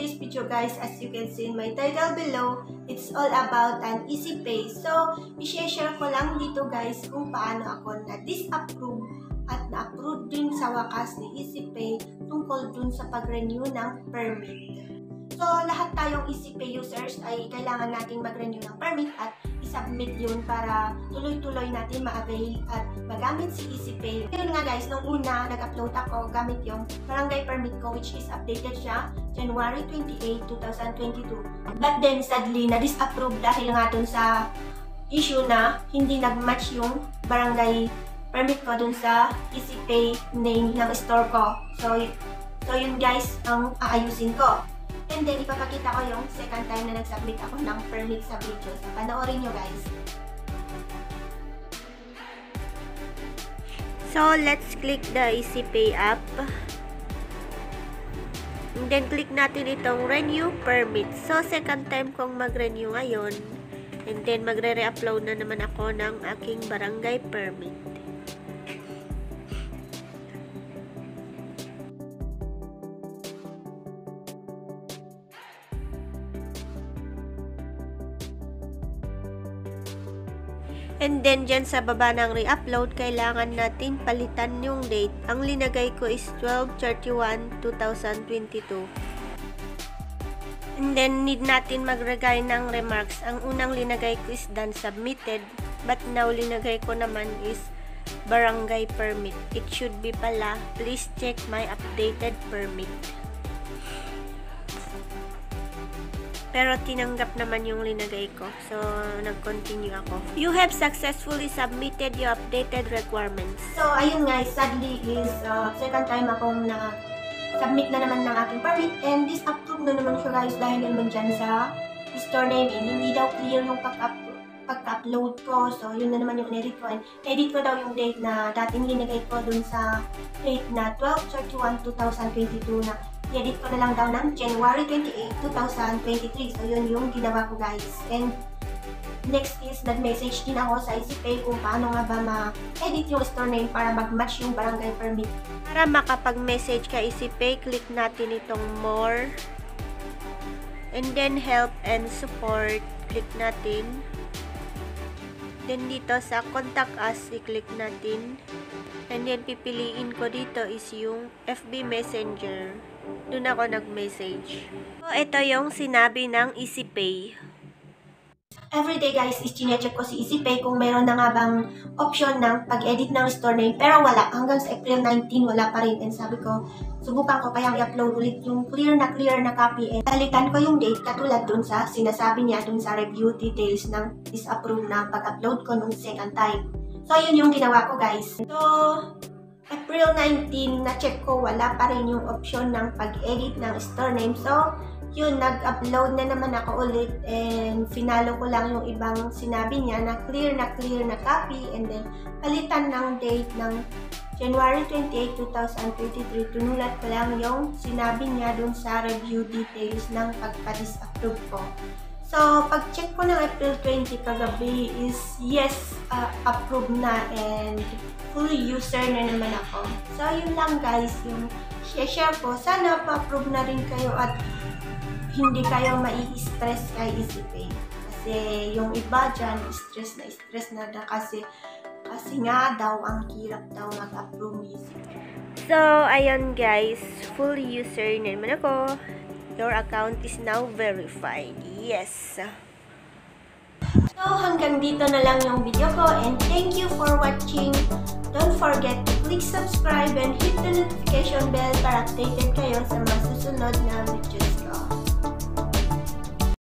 today's video guys, as you can see in my title below, it's all about an Ecpay. So, i-share ko lang dito guys kung paano ako na-disapprove at na-approve din sa wakas ni Ecpay tungkol dun sa pag-renew ng permit. So, lahat tayong Ecpay users ay kailangan nating mag-renew ng permit at i-submit yun para tuloy-tuloy natin ma-avail at magamit si Ecpay. Ngayon nga guys, nung una nag-upload ako gamit yung barangay permit ko, which is updated siya January 28, 2022. But then sadly, na-disapprove dahil nga dun sa issue na hindi nag-match yung barangay permit ko dun sa Ecpay name ng store ko. So yun guys ang aayusin ko. And then, ipapakita ko yung second time na nag-submit ako ng permit sa video. So, panoorin nyo guys. So, let's click the Ecpay app. And then, click natin itong renew permit. So, second time kong mag-renew ngayon. And then, magre-re-upload na naman ako ng aking barangay permit. And then, dyan sa baba ng re-upload, kailangan natin palitan yung date. Ang linagay ko is 12/31/2022. And then, need natin maglagay ng remarks. Ang unang linagay ko is done submitted. But now, linagay ko naman is barangay permit. It should be pala, please check my updated permit. Pero tinanggap naman yung linagay ko. So, nag-continue ako. You have successfully submitted your updated requirements. So, ayun guys, sadly is second time akong na-submit na naman ng aking permit. And disapprove na naman siya guys dahil naman dyan sa store name. And hindi daw clear yung pag-upload ko. So, yun na naman yung edit ko. And edit ko daw yung date na dating linagay ko dun sa date na 12/31/2022 na edit ko na lang daw ng January 28, 2023. So, yun yung ginawa ko guys. And next is, nag-message din ako sa Ecpay kung paano nga ba ma-edit yung store name para mag-match yung barangay permit. Para makapag-message ka Ecpay, click natin itong more. And then, help and support. Click natin. Then, dito sa contact us, i-click natin. And then, pipiliin ko dito is yung FB Messenger. Doon ako nag-message. So, ito yung sinabi ng Ecpay. Everyday guys, is chinecheck ko si Ecpay kung meron na nga bang option ng pag-edit ng store name. Pero wala. Hanggang sa April 19, wala pa rin. And sabi ko, subukan ko kayang i-upload ulit yung clear na copy. And talitan ko yung date katulad dun sa sinasabi niya dun sa review details ng disapprove na pag-upload ko nung second time. So, yun yung ginawa ko guys. So, April 19, na-check ko, wala pa rin yung option ng pag-edit ng store name. So, yun, nag-upload na naman ako ulit and finalo ko lang yung ibang sinabi niya na clear na copy and then palitan ng date ng January 28, 2023. Tinulat ko lang yung sinabi niya dun sa review details ng pagpa-disapprove ko. So, pag-check ko ng April 20 kagabi is yes, approve na and full user na naman ako. So, yun lang guys, yung share ko. Sana pa-approve na rin kayo at hindi kayo mai-stress kay Ecpay. Kasi yung iba dyan, stress na kasi nga daw, ang hirap daw mag-approve ni Ecpay. So, ayun guys, full user na naman ako. Your account is now verified. Yes. So, hanggang dito na lang yung video ko and thank you for watching. Don't forget to click subscribe and hit the notification bell para updated kayo sa mga susunod na videos ko.